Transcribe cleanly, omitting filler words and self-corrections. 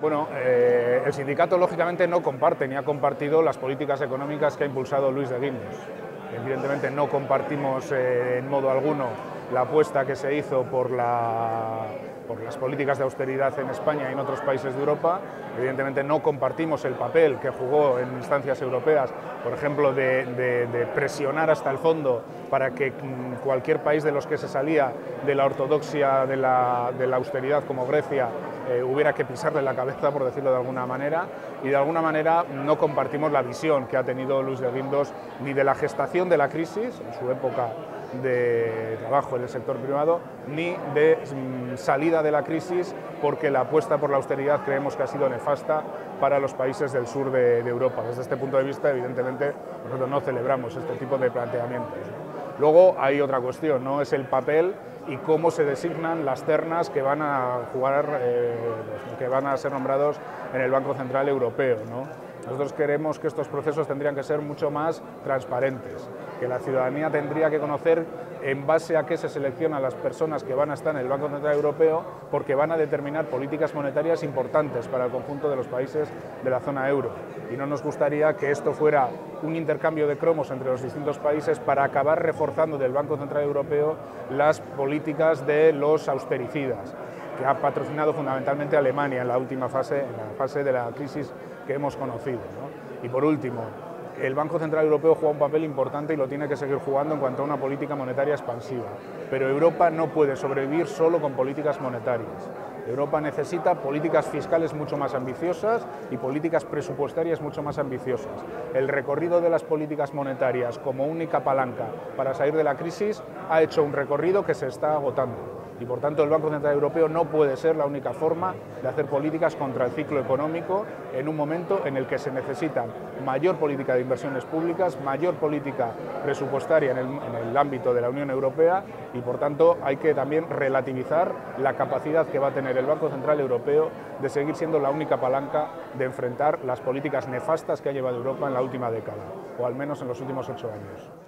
Bueno, el sindicato lógicamente no comparte ni ha compartido las políticas económicas que ha impulsado Luis de Guindos. Evidentemente no compartimos en modo alguno la apuesta que se hizo por las políticas de austeridad en España y en otros países de Europa. Evidentemente no compartimos el papel que jugó en instancias europeas, por ejemplo, de presionar hasta el fondo para que cualquier país de los que se salía de la ortodoxia de la austeridad, como Grecia, hubiera que pisarle la cabeza, por decirlo de alguna manera, y de alguna manera no compartimos la visión que ha tenido Luis de Guindos ni de la gestación de la crisis, en su época de trabajo en el sector privado, ni de salida de la crisis, porque la apuesta por la austeridad creemos que ha sido nefasta para los países del sur de Europa. Desde este punto de vista, evidentemente, nosotros no celebramos este tipo de planteamientos. Luego hay otra cuestión, ¿no? Es el papel y cómo se designan las ternas que van a jugar, que van a ser nombrados en el Banco Central Europeo, ¿no? Nosotros creemos que estos procesos tendrían que ser mucho más transparentes, que la ciudadanía tendría que conocer en base a qué se seleccionan las personas que van a estar en el Banco Central Europeo, porque van a determinar políticas monetarias importantes para el conjunto de los países de la zona euro. Y no nos gustaría que esto fuera un intercambio de cromos entre los distintos países para acabar reforzando del Banco Central Europeo las políticas de los austericidas, que ha patrocinado fundamentalmente Alemania en la última fase, en la fase de la crisis que hemos conocido, ¿no? Y por último, el Banco Central Europeo juega un papel importante y lo tiene que seguir jugando en cuanto a una política monetaria expansiva. Pero Europa no puede sobrevivir solo con políticas monetarias. Europa necesita políticas fiscales mucho más ambiciosas y políticas presupuestarias mucho más ambiciosas. El recorrido de las políticas monetarias como única palanca para salir de la crisis ha hecho un recorrido que se está agotando. Y por tanto el Banco Central Europeo no puede ser la única forma de hacer políticas contra el ciclo económico en un momento en el que se necesita mayor política de inversiones públicas, mayor política presupuestaria en el ámbito de la Unión Europea, y por tanto hay que también relativizar la capacidad que va a tener el Banco Central Europeo de seguir siendo la única palanca de enfrentar las políticas nefastas que ha llevado Europa en la última década, o al menos en los últimos 8 años.